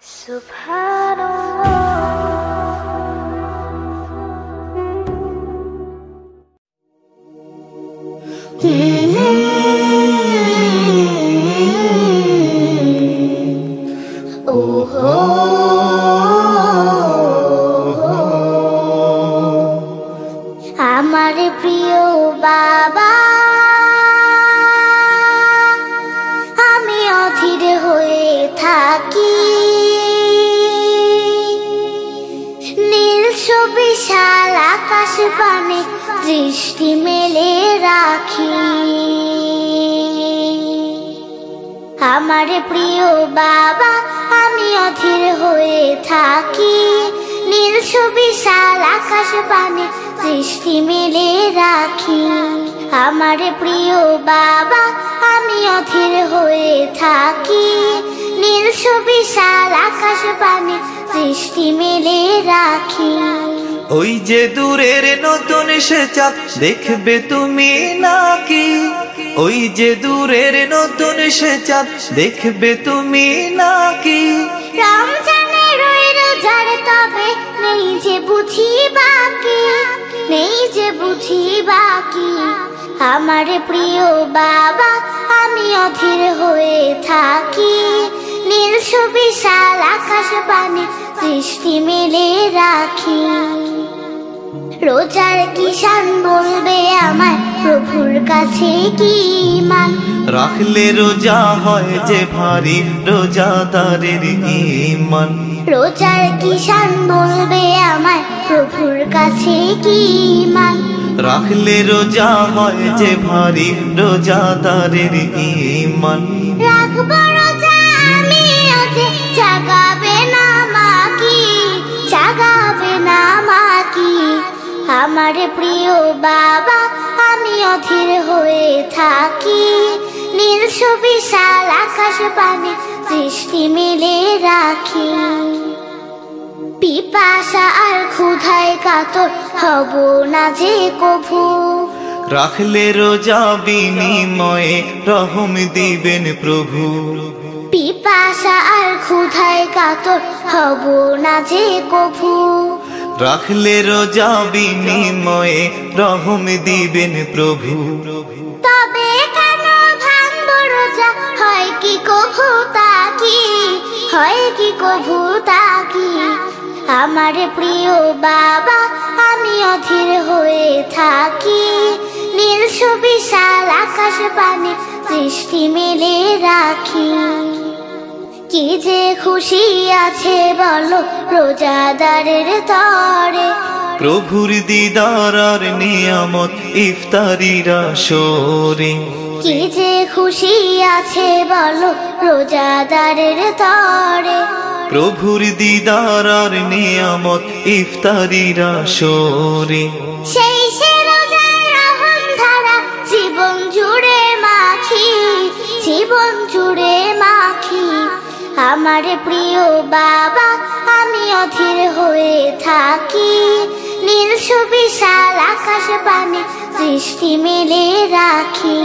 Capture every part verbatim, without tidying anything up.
আমার প্রিয় বাবা, আমি অধীর হয়ে থাকি, নীল বিশাল আকাশ পানে দৃষ্টি মেলে রাখি। আমার প্রিয় বাবা, আমি অধীর হয়ে থাকি, নীল বিশাল আকাশ পানে দৃষ্টি মেলে রাখি। আমার প্রিয় বাবা, আমি অধীর হয়ে থাকি, নীল বিশাল আকাশ পানে দৃষ্টি মেলে রাখি। ওই যে দূরের নতুন সে চাঁদ দেখবে তুমি নাকি, ওই যে দূরের নতুন সে চাঁদ দেখবে তুমি নাকি। রমজানের ওই রোজার তবে নেই যে বুঝি বাকি, নেই যে বুঝি বাকি। আমার প্রিয় বাবা, আমি অধীর হয়ে থাকি, নীল বিশাল আকাশ পানে দৃষ্টি মেলে রাখি। রোজার কিষান বলবে আমায় প্রভুর কাছে কি মান, রাখলে রোজা হয় যে ভারী রোজাদারের ঈমান। রোজার কিষান বলবে আমায় প্রভুর কাছে কি মান, রাখলে রোজা হয় যে ভারী রোজাদারের ঈমান। রাখবো রোজা আমি ওজে জাগাবে না মাকি, জাগাবে না মাকি। আমার প্রিয় বাবা, আমি অধীর হয়ে থাকি, নীল বিশাল আকাশ পানে দৃষ্টি মেলে রাখি। পিপাসা আর ক্ষুধায় কাতর হব না যে কভু, রাখলে রোজা বিনিময়ে রহম দিবেন প্রভু। পিপাসা আর ক্ষুধায় কাতর হব না যে কভু, রাখলে রোজা বিনিময়ে রহম দিবেন প্রভু। তবে কেন ভাঙবো রোজা, হয় কি কভু তাকি, হয় কি কভু তাকি। আমার প্রিয় বাবা, আমি অধীর হয়ে থাকি, নীল বিশাল আকাশ পানে দৃষ্টি মেলে রাখি। কি যে খুশি আছে বলো রোজাদারের তরে, প্রভুর দিদার আর নিয়ামত ইফতারির আসরে। কি যে খুশি আছে বলো রোজাদারের তরে, প্রভুর দিদার আর নিয়ামত ইফতারির আসরে। সেই সে রোজার রহম ধারা জীবন জুড়ে মাখি, জীবন জুড়ে মাখি। আমার প্রিয় বাবা, আমি অধীর হয়ে থাকি, নীল বিশাল আকাশ পানে দৃষ্টি মেলে রাখি।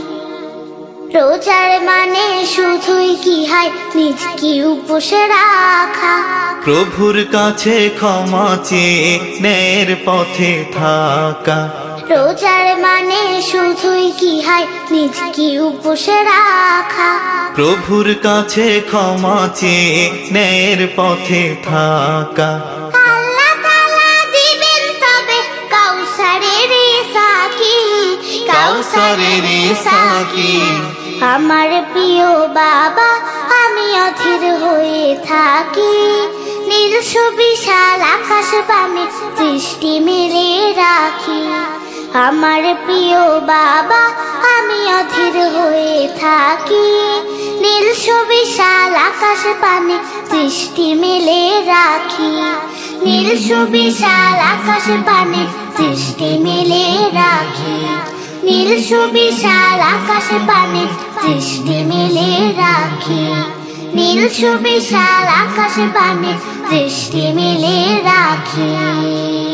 রোজার মানে শুধুই কি হয় নিজকে উপোস রাখা, প্রভুর কাছে ক্ষমা চেয়ে ন্যায়ের পথে থাকা। রোজার মানে শুধুই কি হয় নিজকে উপোস রাখা, প্রভুর কাছে ক্ষমা চেয়ে ন্যায়ের পথে থাকা। আল্লাহ তাআলা দিবেন তবে কাউসারের সাকি, কাউসারের সাকি। আমার প্রিয় বাবা, আমি অধীর হয়ে থাকি, নীল বিশাল আকাশ পানে দৃষ্টি মেলে রাখি। আমার প্রিয় বাবা, আমি অধীর হয়ে থাকি, নীল বিশাল আকাশ পানে দৃষ্টি মেলে রাখি। নীল বিশাল আকাশ পানে দৃষ্টি মেলে রাখি, নীল বিশাল আকাশ পানে দৃষ্টি মেলে রাখি, নীল বিশাল আকাশ পানে দৃষ্টি মেলে রাখি।